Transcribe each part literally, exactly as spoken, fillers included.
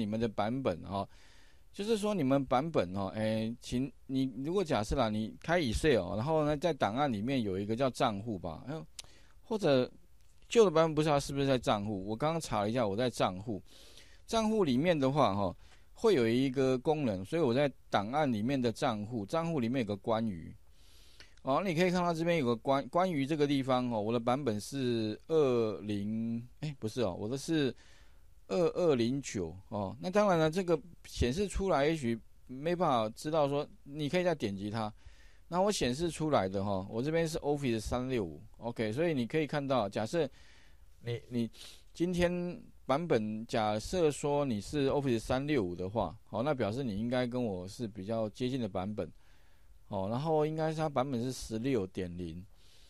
你们的版本哈、哦，就是说你们版本哦，哎，请你如果假设啦，你开 Excel， 然后呢在档案里面有一个叫账户吧，哎呦，或者旧的版本不知道是不是在账户，我刚刚查了一下，我在账户，账户里面的话哈、哦，会有一个功能，所以我在档案里面的账户，账户里面有个关于。哦，你可以看到这边有个关关于这个地方哦，我的版本是二零，哎，不是哦，我的是二二零九哦。那当然了，这个显示出来也许没办法知道说，你可以再点击它。那我显示出来的哈、哦，我这边是 Office 三六五 ，OK， 所以你可以看到，假设你你今天版本假设说你是 Office 三六五的话，好、哦，那表示你应该跟我是比较接近的版本。哦，然后应该是它版本是 十六点零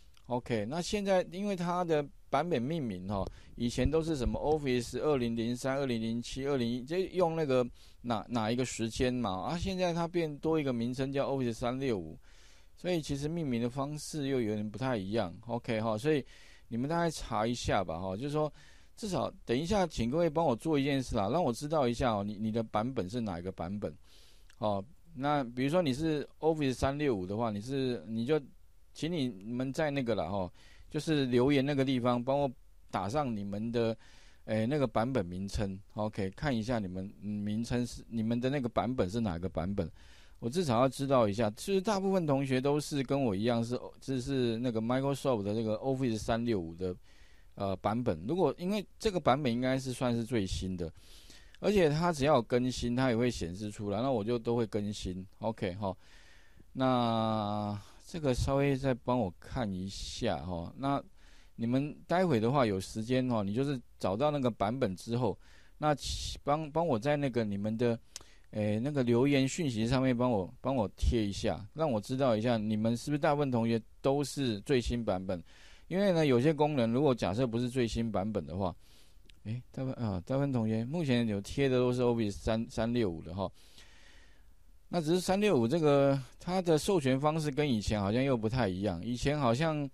OK， 那现在因为它的版本命名哈、哦，以前都是什么 Office 二零零三、二零零七、二零一，就用那个哪哪一个时间嘛，啊，现在它变多一个名称叫 Office 三六五，所以其实命名的方式又有点不太一样 ，OK 哈、哦，所以你们大概查一下吧哈、哦，就是说至少等一下，请各位帮我做一件事啦，让我知道一下哦，你你的版本是哪一个版本，哦。那比如说你是 Office 三六五的话，你是你就请你们在那个啦哈，就是留言那个地方帮我打上你们的诶那个版本名称 ，OK， 看一下你们、嗯、名称是你们的那个版本是哪个版本，我至少要知道一下。其实大部分同学都是跟我一样是这是那个 Microsoft 的这个 Office 三六五的呃版本，如果因为这个版本应该是算是最新的。而且它只要有更新，它也会显示出来，那我就都会更新 ，OK 哈。那这个稍微再帮我看一下哈。那你们待会的话有时间哈，你就是找到那个版本之后，那帮帮我在那个你们的诶那个留言讯息上面帮我帮我贴一下，让我知道一下你们是不是大部分同学都是最新版本。因为呢，有些功能如果假设不是最新版本的话，哎，大部分啊，大部分同学目前有贴的都是 Office 三三六五的哈。那只是三六五这个它的授权方式跟以前好像又不太一样，以前好像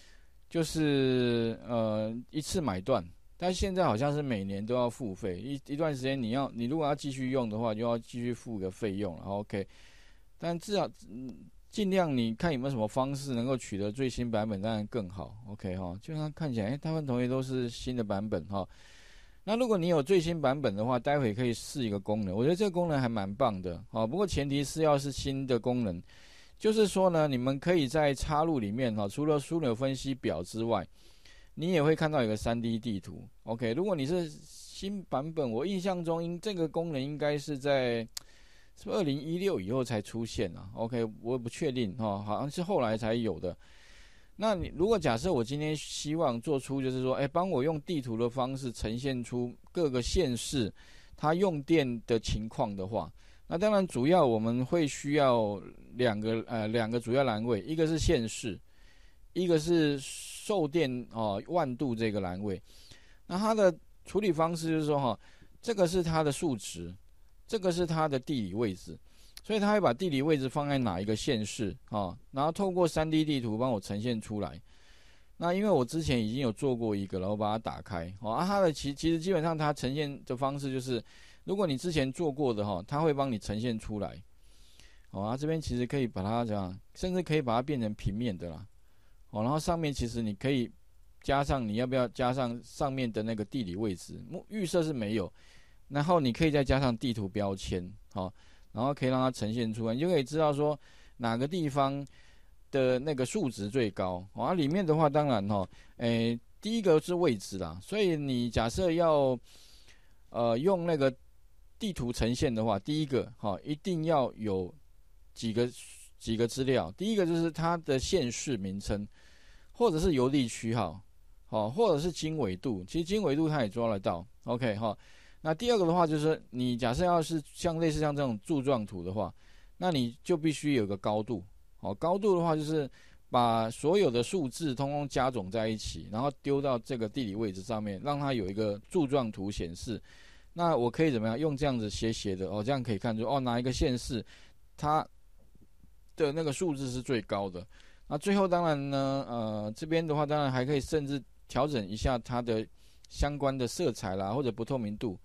就是呃一次买断，但现在好像是每年都要付费，一一段时间你要你如果要继续用的话，就要继续付个费用了 ，OK。但至少嗯尽量你看有没有什么方式能够取得最新版本，当然更好 ，OK 哈。就像看起来，哎，大部分同学都是新的版本哈。那如果你有最新版本的话，待会可以试一个功能，我觉得这个功能还蛮棒的，好，不过前提是要是新的功能，就是说呢，你们可以在插入里面哈，除了枢纽分析表之外，你也会看到有个 三 D 地图 ，OK， 如果你是新版本，我印象中应这个功能应该是在是不是二零一六以后才出现啊 ？OK， 我也不确定哈，好像是后来才有的。那你如果假设我今天希望做出就是说，哎，帮我用地图的方式呈现出各个县市它用电的情况的话，那当然主要我们会需要两个呃两个主要栏位，一个是县市，一个是售电哦万度这个栏位。那它的处理方式就是说哈，这个是它的数值，这个是它的地理位置。所以他会把地理位置放在哪一个县市啊，然后透过 三 D 地图帮我呈现出来。那因为我之前已经有做过一个了，我把它打开哦，啊，它的其其实基本上它呈现的方式就是，如果你之前做过的哈，它会帮你呈现出来。哦，啊这边其实可以把它这样，甚至可以把它变成平面的啦。哦，然后上面其实你可以加上你要不要加上上面的那个地理位置，预设是没有，然后你可以再加上地图标签，哦。然后可以让它呈现出来，你就可以知道说哪个地方的那个数值最高。啊，里面的话当然哈，诶，第一个是位置啦，所以你假设要呃用那个地图呈现的话，第一个哈一定要有几个几个资料，第一个就是它的县市名称，或者是邮递区号，好，或者是经纬度，其实经纬度它也抓得到 ，OK 哈。那第二个的话就是，你假设要是像类似像这种柱状图的话，那你就必须有个高度。好，高度的话就是把所有的数字通通加总在一起，然后丢到这个地理位置上面，让它有一个柱状图显示。那我可以怎么样用这样子斜斜的哦，这样可以看出哦哪一个县市它的那个数字是最高的。那最后当然呢，呃这边的话当然还可以甚至调整一下它的相关的色彩啦，或者不透明度。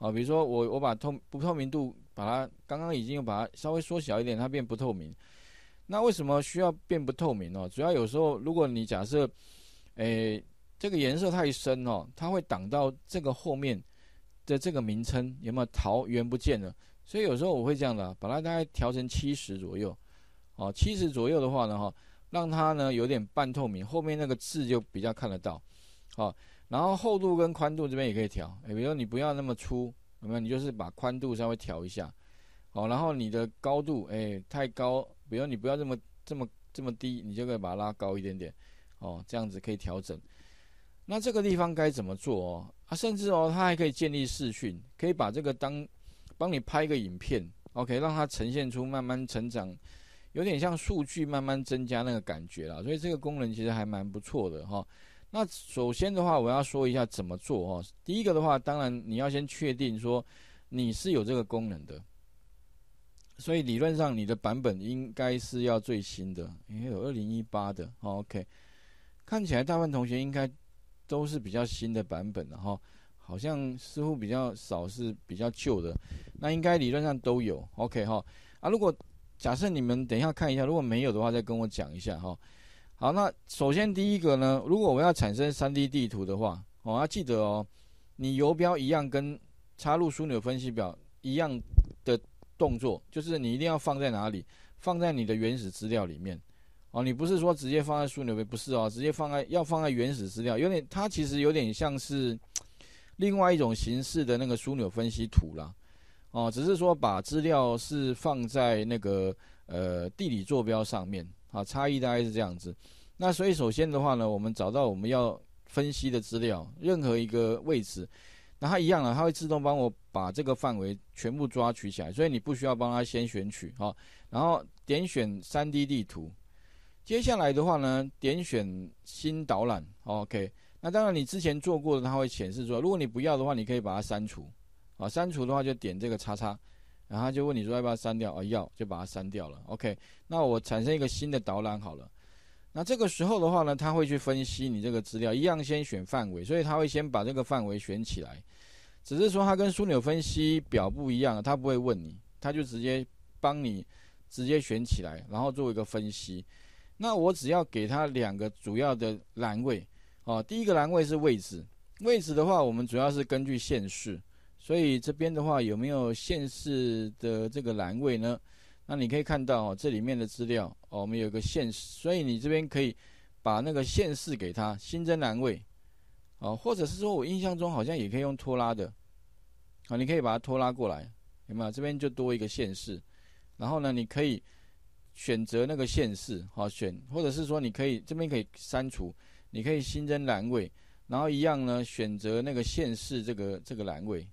啊，比如说我我把透不透明度把它刚刚已经有把它稍微缩小一点，它变不透明。那为什么需要变不透明哦？主要有时候如果你假设，诶，这个颜色太深哦，它会挡到这个后面的这个名称有没有桃源不见了？所以有时候我会这样的、啊，把它大概调成七十左右，哦，七十左右的话呢，哈、哦，让它呢有点半透明，后面那个字就比较看得到，好、哦，然后厚度跟宽度这边也可以调，诶，比如说你不要那么粗，有没有？你就是把宽度稍微调一下。好，然后你的高度，哎，太高，比如你不要这么这么这么低，你就可以把它拉高一点点，哦，这样子可以调整。那这个地方该怎么做哦？啊，甚至哦，它还可以建立视讯，可以把这个当帮你拍一个影片 ，OK， 让它呈现出慢慢成长，有点像数据慢慢增加那个感觉啦。所以这个功能其实还蛮不错的哈、哦。那首先的话，我要说一下怎么做哦。第一个的话，当然你要先确定说你是有这个功能的。所以理论上你的版本应该是要最新的，也有二零一八的、哦、，OK， 看起来大部分同学应该都是比较新的版本的哈、哦，好像似乎比较少是比较旧的，那应该理论上都有 ，OK 哈、哦，啊，如果假设你们等一下看一下，如果没有的话再跟我讲一下哈、哦。好，那首先第一个呢，如果我要产生 三 D 地图的话，哦，要记得哦，你游标一样跟插入枢纽分析表一样的动作，就是你一定要放在哪里？放在你的原始资料里面哦。你不是说直接放在枢纽，不是哦，直接放在要放在原始资料，有点它其实有点像是另外一种形式的那个枢纽分析图啦哦，只是说把资料是放在那个呃地理坐标上面啊，差异大概是这样子。那所以首先的话呢，我们找到我们要分析的资料，任何一个位置。那它一样了，它会自动帮我把这个范围全部抓取起来，所以你不需要帮它先选取哈、哦。然后点选 三 D 地图，接下来的话呢，点选新导览、哦、，OK。那当然你之前做过的它会显示出来，如果你不要的话，你可以把它删除。啊、哦，删除的话就点这个叉叉，然后它就问你说要不要删掉，哦，要就把它删掉了 ，OK。那我产生一个新的导览好了。那这个时候的话呢，它会去分析你这个资料，一样先选范围，所以它会先把这个范围选起来。只是说它跟枢纽分析表不一样，它不会问你，它就直接帮你直接选起来，然后做一个分析。那我只要给它两个主要的栏位，哦，第一个栏位是位置，位置的话我们主要是根据县市，所以这边的话有没有县市的这个栏位呢？那你可以看到哦，这里面的资料哦，我们有个县市，所以你这边可以把那个县市给它新增栏位。哦，或者是说我印象中好像也可以用拖拉的，好，你可以把它拖拉过来，有没有？这边就多一个县市，然后呢，你可以选择那个县市，好选，或者是说你可以这边可以删除，你可以新增栏位，然后一样呢选择那个县市这个这个栏位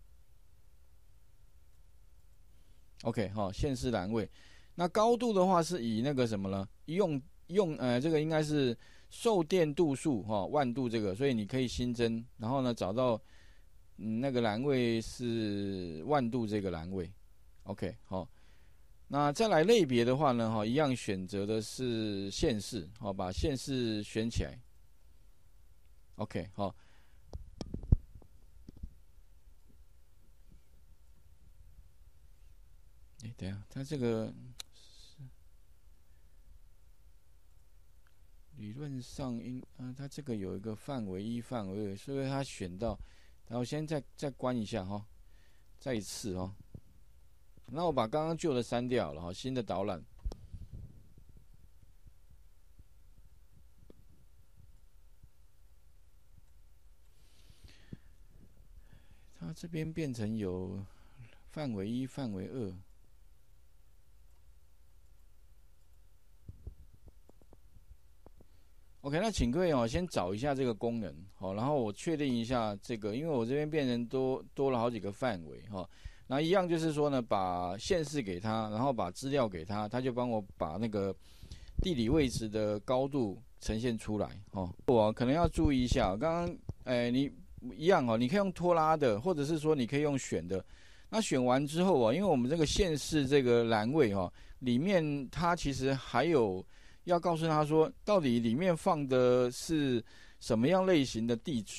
，OK 好，县市栏位。那高度的话是以那个什么呢？用用呃这个应该是。受电度数哈、哦、万度这个，所以你可以新增，然后呢找到嗯那个栏位是万度这个栏位 ，OK 好、哦。那再来类别的话呢哈、哦，一样选择的是县市，好、哦、把县市选起来 ，OK 好、哦。哎，等一下，它这个。理论上应，嗯、呃，它这个有一个范围一、范围二，所以它选到，然后先再再关一下哈、哦，再一次哈、哦。那我把刚刚旧的删掉了哈，新的导览。它这边变成有范围一、范围二。OK， 那请各位哦，先找一下这个功能，好，然后我确定一下这个，因为我这边变成多多了好几个范围哈，那一样就是说呢，把县市给他，然后把资料给他，他就帮我把那个地理位置的高度呈现出来哦。我可能要注意一下，刚刚哎你一样哦，你可以用拖拉的，或者是说你可以用选的。那选完之后啊，因为我们这个县市这个栏位哈，里面它其实还有。要告诉他说，到底里面放的是什么样类型的地址，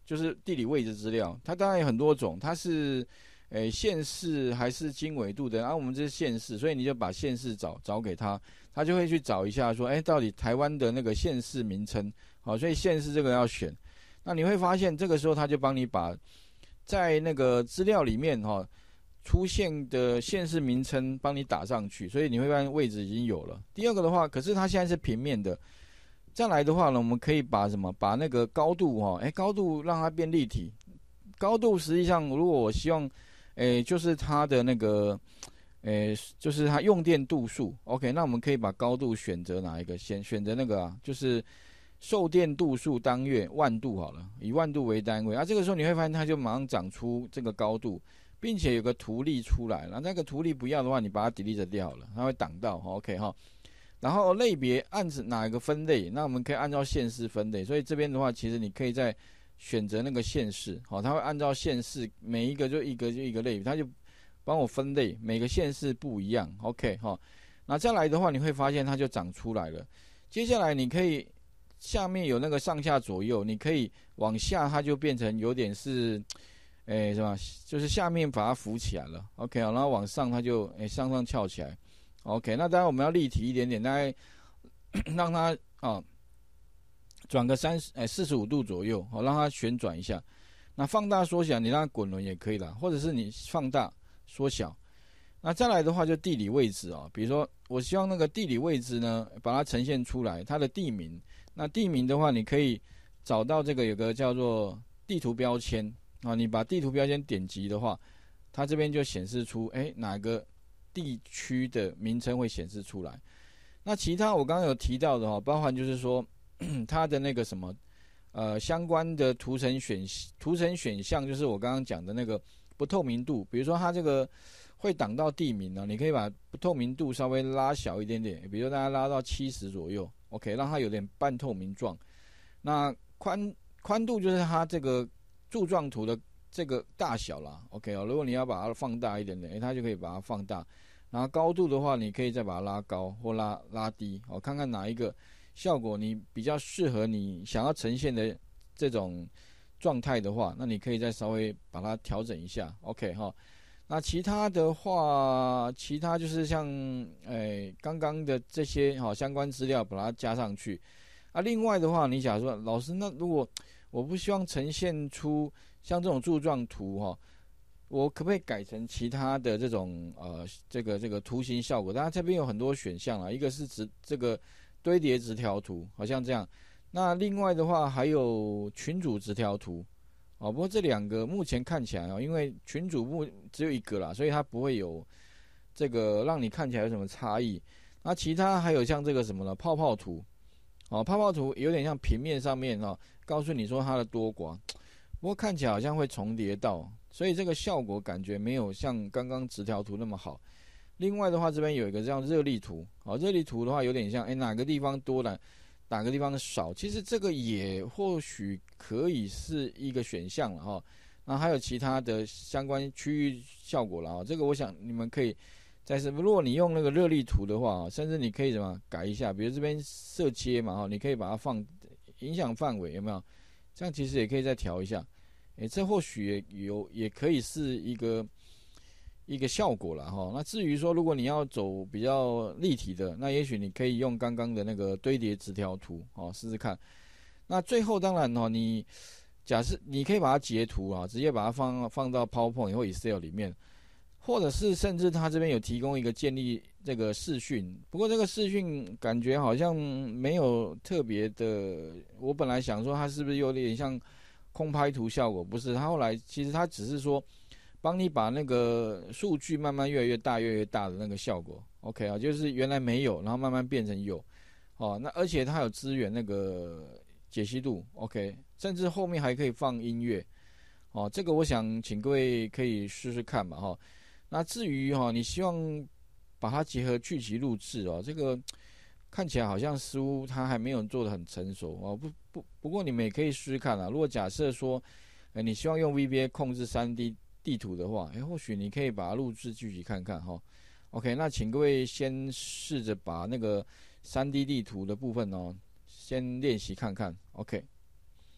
就是地理位置资料，它当然有很多种，它是诶县市还是经纬度的，然、啊、后我们这是县市，所以你就把县市找找给他，他就会去找一下说，哎，到底台湾的那个县市名称，好，所以县市这个要选。那你会发现这个时候他就帮你把在那个资料里面哈、哦、出现的县市名称帮你打上去，所以你会发现位置已经有了。第二个的话，可是它现在是平面的。再来的话呢，我们可以把什么？把那个高度哈、哦，哎，高度让它变立体。高度实际上，如果我希望，哎，就是它的那个，哎，就是它用电度数。OK， 那我们可以把高度选择哪一个？先选择那个啊，就是受电度数当月万度好了，以万度为单位。啊，这个时候你会发现它就马上长出这个高度，并且有个图例出来了。那个图例不要的话，你把它 delete 掉了，它会挡到。OK 哈。然后类别按哪一个分类，那我们可以按照县市分类，所以这边的话，其实你可以再选择那个县市，好，它会按照县市每一个就一个就一个类别，它就帮我分类，每个县市不一样 ，OK 哈。那再来的话，你会发现它就长出来了。接下来你可以下面有那个上下左右，你可以往下，它就变成有点是，哎是吧？就是下面把它浮起来了 ，OK 然后往上它就哎向上翘起来。OK， 那当然我们要立体一点点，大概让它啊转个三十哎四十五度左右，好让它旋转一下。那放大缩小，你让它滚轮也可以啦，或者是你放大缩小。那再来的话就地理位置啊，比如说我希望那个地理位置呢，把它呈现出来，它的地名。那地名的话，你可以找到这个有个叫做地图标签啊，你把地图标签点击的话，它这边就显示出哎哪个地区的名称会显示出来。那其他我刚刚有提到的哈，包含就是说它的那个什么呃相关的图层选图层选项，就是我刚刚讲的那个不透明度，比如说它这个会挡到地名呢，你可以把不透明度稍微拉小一点点，比如说大家拉到七十左右 ，OK， 让它有点半透明状。那宽宽度就是它这个柱状图的这个大小啦 ，OK 哦，如果你要把它放大一点点，它就可以把它放大。然后高度的话，你可以再把它拉高或拉拉低，哦，看看哪一个效果你比较适合你想要呈现的这种状态的话，那你可以再稍微把它调整一下 ，OK 哈。那其他的话，其他就是像诶刚刚的这些哈相关资料把它加上去。啊，另外的话，你假如说老师，那如果我不希望呈现出像这种柱状图哈。我可不可以改成其他的这种呃这个这个图形效果？当然这边有很多选项啦，一个是直这个堆叠直条图，好像这样。那另外的话还有群组直条图，哦，不过这两个目前看起来哦，因为群组目只有一个啦，所以它不会有这个让你看起来有什么差异。那其他还有像这个什么呢？泡泡图，哦，泡泡图有点像平面上面哦，告诉你说它的多寡，不过看起来好像会重叠到。所以这个效果感觉没有像刚刚直条图那么好。另外的话，这边有一个这样热力图，好，热力图的话有点像，哎，哪个地方多了，哪个地方少。其实这个也或许可以是一个选项了哈。那还有其他的相关区域效果了哈。这个我想你们可以在是，如果你用那个热力图的话，甚至你可以怎么改一下，比如这边色阶嘛哈，你可以把它放影响范围有没有？这样其实也可以再调一下。诶，这或许也有，也可以是一个一个效果了哈。那至于说，如果你要走比较立体的，那也许你可以用刚刚的那个堆叠直条图哦，试试看。那最后当然哦，你假设你可以把它截图啊，直接把它放放到 PowerPoint 或 Excel 里面，或者是甚至它这边有提供一个建立这个视讯，不过这个视讯感觉好像没有特别的。我本来想说它是不是有点像空拍图效果，不是，他后来其实他只是说帮你把那个数据慢慢越来越大越来越大的那个效果 OK 啊，就是原来没有，然后慢慢变成有哦。那而且它有支援那个解析度 OK， 甚至后面还可以放音乐哦。这个我想请各位可以试试看嘛哈。那至于哈，你希望把它结合剧集录制哦，这个看起来好像似乎它还没有做得很成熟哦。不不，不过你们也可以试试看啦。如果假设说，呃，你希望用 V B A 控制 三 D 地图的话，哎，或许你可以把它录制剧集看看哈。OK， 那请各位先试着把那个 三 D 地图的部分哦，先练习看看。OK，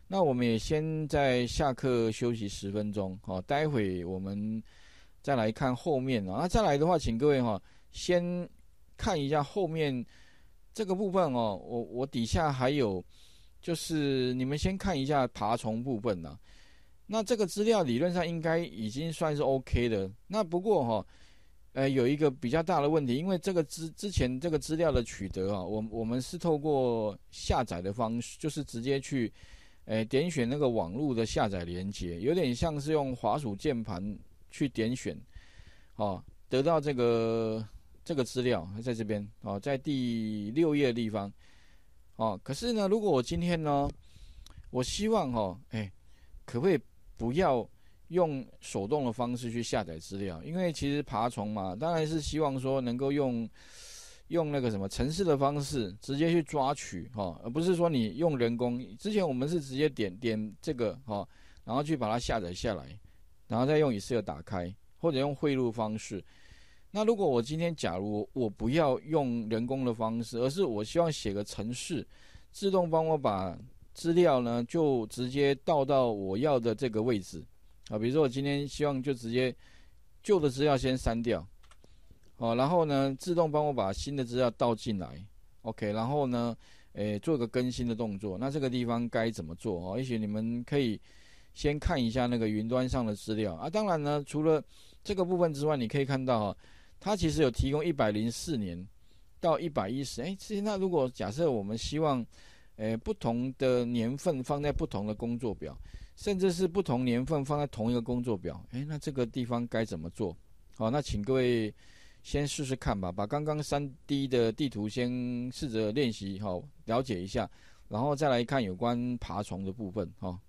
那我们也先在下课休息十分钟，好，待会我们再来看后面啊。那再来的话，请各位哈，先看一下后面这个部分哦。我我底下还有，就是你们先看一下爬虫部分呐。那这个资料理论上应该已经算是 OK 的。那不过哈，呃，有一个比较大的问题，因为这个之之前这个资料的取得啊，我我们是透过下载的方式，就是直接去。诶，点选那个网络的下载连接，有点像是用滑鼠键盘去点选，哦，得到这个这个资料在这边哦，在第六页的地方哦。可是呢，如果我今天呢，我希望哦，哎，可不可以不要用手动的方式去下载资料？因为其实爬虫嘛，当然是希望说能够用。用那个什么程式的方式直接去抓取哈，而不是说你用人工。之前我们是直接点点这个哈，然后去把它下载下来，然后再用 Excel 打开，或者用汇入方式。那如果我今天假如我不要用人工的方式，而是我希望写个程式，自动帮我把资料呢就直接倒到我要的这个位置啊，比如说我今天希望就直接旧的资料先删掉。哦，然后呢，自动帮我把新的资料倒进来 ，OK， 然后呢，诶，做个更新的动作。那这个地方该怎么做？哦，也许你们可以先看一下那个云端上的资料啊。当然呢，除了这个部分之外，你可以看到哈，它其实有提供一百零四年到一百一十。哎，其实那如果假设我们希望，诶，不同的年份放在不同的工作表，甚至是不同年份放在同一个工作表，哎，那这个地方该怎么做？好，那请各位。先试试看吧，把刚刚 三 D 的地图先试着练习好，了解一下，然后再来看有关爬虫的部分哈。